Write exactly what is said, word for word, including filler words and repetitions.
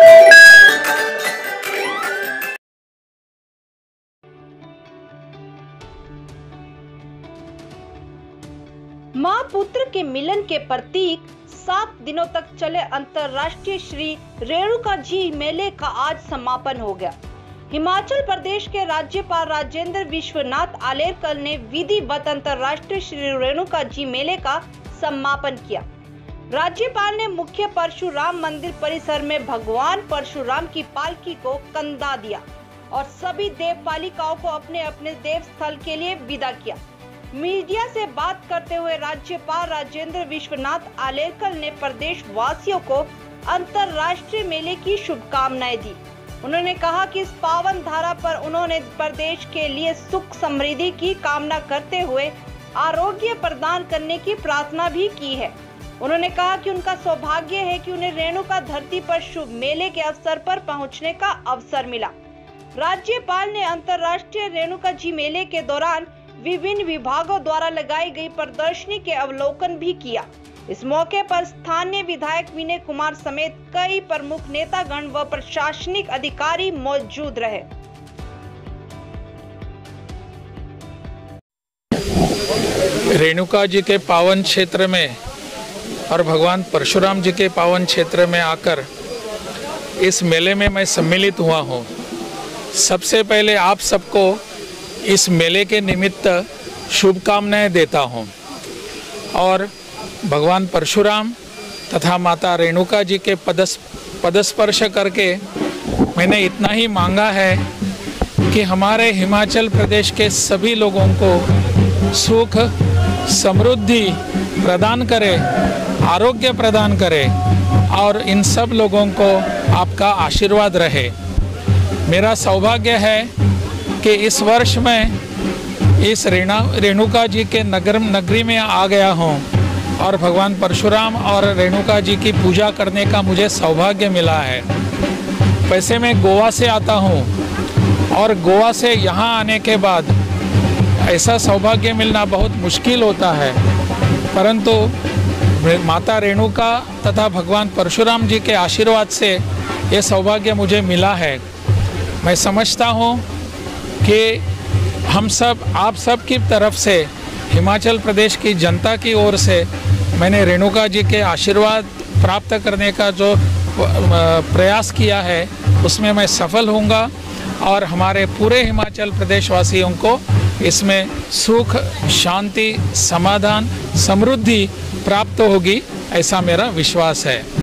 मां पुत्र के मिलन के प्रतीक सात दिनों तक चले अंतर्राष्ट्रीय श्री रेणुका जी मेले का आज समापन हो गया। हिमाचल प्रदेश के राज्यपाल राजेंद्र विश्वनाथ आलेकर ने विधिवत अंतर्राष्ट्रीय श्री रेणुका जी मेले का समापन किया। राज्यपाल ने मुख्य परशुराम मंदिर परिसर में भगवान परशुराम की पालकी को कंधा दिया और सभी देव पालिकाओं को अपने अपने देव स्थल के लिए विदा किया। मीडिया से बात करते हुए राज्यपाल राजेंद्र विश्वनाथ आलेकर ने प्रदेश वासियों को अंतर्राष्ट्रीय मेले की शुभकामनाएं दी। उन्होंने कहा कि इस पावन धारा पर उन्होंने प्रदेश के लिए सुख समृद्धि की कामना करते हुए आरोग्य प्रदान करने की प्रार्थना भी की है। उन्होंने कहा कि उनका सौभाग्य है कि उन्हें रेणुका धरती पर शुभ मेले के अवसर पर पहुंचने का अवसर मिला। राज्यपाल ने अंतर्राष्ट्रीय रेणुका जी मेले के दौरान विभिन्न विभागों द्वारा लगाई गई प्रदर्शनी के अवलोकन भी किया। इस मौके पर स्थानीय विधायक विनय कुमार समेत कई प्रमुख नेतागण व प्रशासनिक अधिकारी मौजूद रहे। रेणुका जी के पावन क्षेत्र में और भगवान परशुराम जी के पावन क्षेत्र में आकर इस मेले में मैं सम्मिलित हुआ हूँ। सबसे पहले आप सबको इस मेले के निमित्त शुभकामनाएं देता हूं और भगवान परशुराम तथा माता रेणुका जी के पदस पदस्पर्श करके मैंने इतना ही मांगा है कि हमारे हिमाचल प्रदेश के सभी लोगों को सुख समृद्धि प्रदान करे, आरोग्य प्रदान करे और इन सब लोगों को आपका आशीर्वाद रहे। मेरा सौभाग्य है कि इस वर्ष मैं इस रेणा रेणुका जी के नगर नगरी में आ गया हूँ और भगवान परशुराम और रेणुका जी की पूजा करने का मुझे सौभाग्य मिला है। वैसे मैं गोवा से आता हूँ और गोवा से यहाँ आने के बाद ऐसा सौभाग्य मिलना बहुत मुश्किल होता है, परंतु माता रेणुका तथा भगवान परशुराम जी के आशीर्वाद से ये सौभाग्य मुझे मिला है। मैं समझता हूँ कि हम सब आप सब की तरफ से हिमाचल प्रदेश की जनता की ओर से मैंने रेणुका जी के आशीर्वाद प्राप्त करने का जो प्रयास किया है उसमें मैं सफल होऊंगा और हमारे पूरे हिमाचल प्रदेश वासियों को इसमें सुख शांति समाधान समृद्धि प्राप्त होगी, ऐसा मेरा विश्वास है।